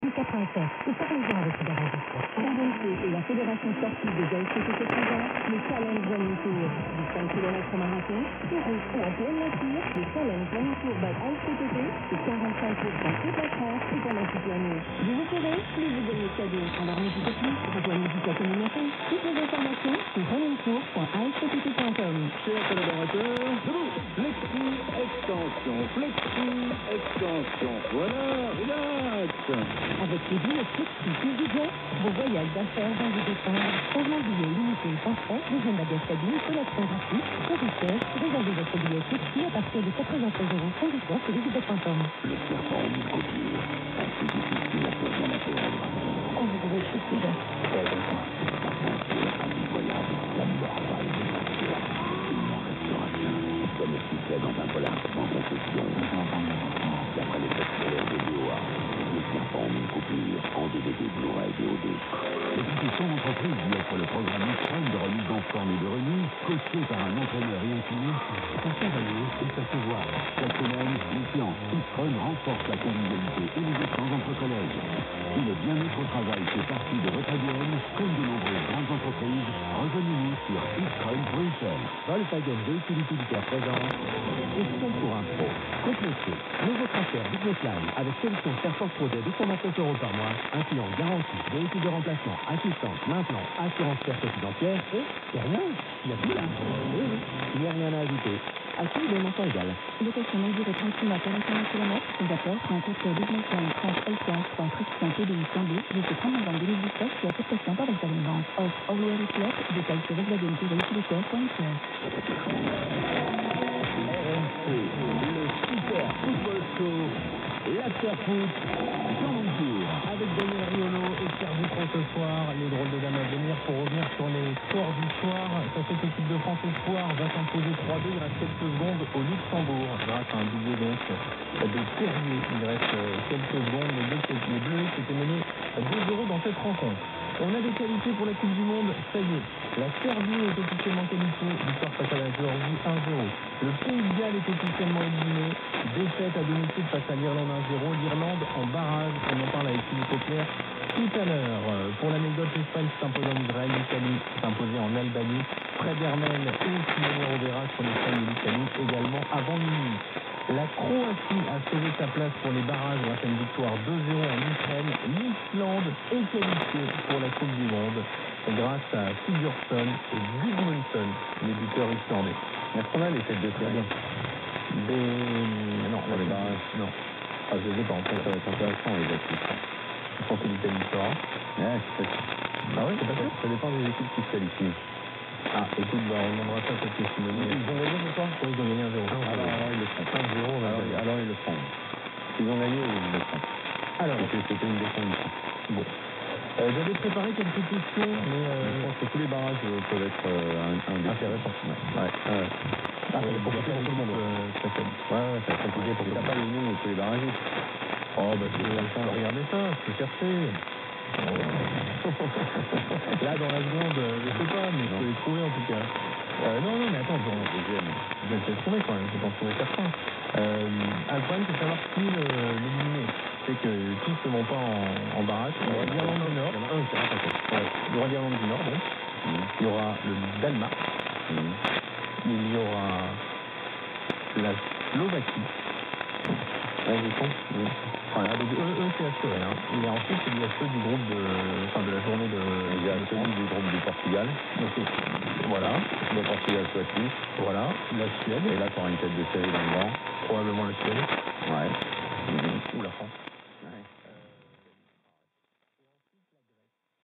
87 et parlez-en avec Fédération Sport. Et la Fédération sportive des AFCTT présente le Challenge Running Tour. Du 5 km marathon, sur route ou en pleine nature, le Challenge Running Tour by AFCTT, c'est 45 dans toute la France et pendant toute l'année. Vous vous courez, plus vous gagnez de cadeaux. Alors n'hésitez plus, rejoignez vite la communauté. Toutes les informations sur runningtour.afctt.com. Chers collaborateurs, debout, flexi, extension, voilà, relax. Avec les billets Flexi budget, vos voyages d'affaires vont vous défendre. Changement de billet limité sans frais, deuxième bagage cabine, connexion gratuite, service, réservez votre billet Flexi à partir de 93 € sans discount sur visibet.com. Le serpent en coupure, assez difficile à poser la perdre. On vous pouvez juste déjà. Impitoyable, la mort va arriver sur toi. Il n'en restera qu'un, comme le sifflet dans un polar sans concession. D'après les best-sellers de DOA, le serpent en une coupure, en DVD Blu-ray VOD. Écoutez son entreprise lui offre le programme X-Run de remise en forme et de remise, coaché par un entraîneur et un kiné, pour s'évaluer et s'asseuvoir. Cette semaine, les séances X-Run renforcent la convivialité et les échanges entre collègues. Si le bien-être au travail fait partie de votre ADN, comme de nombreuses grandes entreprises, rejoignez-nous sur xrun.fr. Volkswagen Véhicule Utilitaire présente X-Run pour un pro. Complétez nouveau transfert Business Line avec solution Fairforce Pro de 229 € par mois, incluant garantie, véhicule de remplacement, assistance, maintenant, assurance perte financière et c'est rien. Il y a tout là. Oui, il n'y a rien à ajouter. Acquis de montant égal. Location longue durée 36 mois 41 km, sans apport, pour un compteur Business Line 30 LCS 3 Traction TDI scindé, jusqu'au 30 novembre 2017, sur acceptation par Volkswagen Bank. Offre All-Wear Reflect, détails sur volkswagen-utilitaire.fr. RMC, le Super Football Show, l'after-foot, Jean Tour, avec Daniel Riolo et Pierre Dutron ce soir. Les drôles de dames à venir pour revenir sur les scores du soir. Cette équipe de France Espoir va s'imposer 3-2. Il reste quelques secondes au Luxembourg, grâce à un doublé donc de Terrier. Il reste quelques secondes. Les Bleus qui étaient menés 2-0 dans cette rencontre. On a des qualités pour la Coupe du Monde, ça y est. La Serbie est officiellement qualifiée, victoire face à la Géorgie 1-0. Le Pays de Galles est officiellement éliminé, défaite à domicile face à l'Irlande 1-0. L'Irlande en barrage, on en parle avec Philippe Auclair tout à l'heure. Pour l'anecdote, l'Espagne s'impose en Israël, l'Italie s'imposait en Albanie. Fred Hermel et Simone Rovera sur l'Espagne et l'Italie également avant minuit. La Croatie a sauvé sa place pour les barrages grâce à une victoire 2-0 en Ukraine. L'Islande est qualifiée pour la Coupe du Monde grâce à Sigurdsson et Gudmundsson, les buteurs islandais. Est-ce qu'on a les fêtes de série? Non, les barrages. Non. Ah, je sais pas, en fait, ça va être intéressant, les actifs. Je pense que l'Italie sera. Ouais, c'est pas sûr. Ah oui, c'est pas sûr. Ça dépend des équipes qui se qualifient. Ah, écoute, on demandera ça peut-être que Simone. Ils ont gagné ce soir? Oui, ils ont gagné 1-0. Alors ils le font. 1-0, alors ils le font. S'ils ont gagné, ils le font. Alors, c'était une défense. bon. J'avais préparé quelques questions, mais je pense que tous les barrages peuvent être un défi. intéressant. Ouais. Ah, c'est pour tout le monde. Très faible. Ouais, ça va être compliqué pour que t'as pas les lignes tous les barrages. Oh, bah, regardez ça, je peux chercher. Là, dans la seconde, je sais pas, mais je peux les trouver en tout cas. Non, mais attends, je vais te trouver quand même, je vais t'en trouver certains. Le problème, c'est de savoir qui l'éliminer. C'est que tous ne vont pas en barrage. Il y aura l'Irlande du Nord. Il y aura l'Irlande du Nord, donc. Il y aura le Danemark. Il y aura la Slovaquie. Ils sont. Voilà, donc eux c'est assuré. Hein. Et ensuite, il y a ceux du groupe de la journée de. Il y a celui du groupe du Portugal. Donc, voilà. Le Portugal soit suisse. Voilà. La Suède. Et là, tu auras une tête de série dans le vent. Probablement la Suède. Ouais.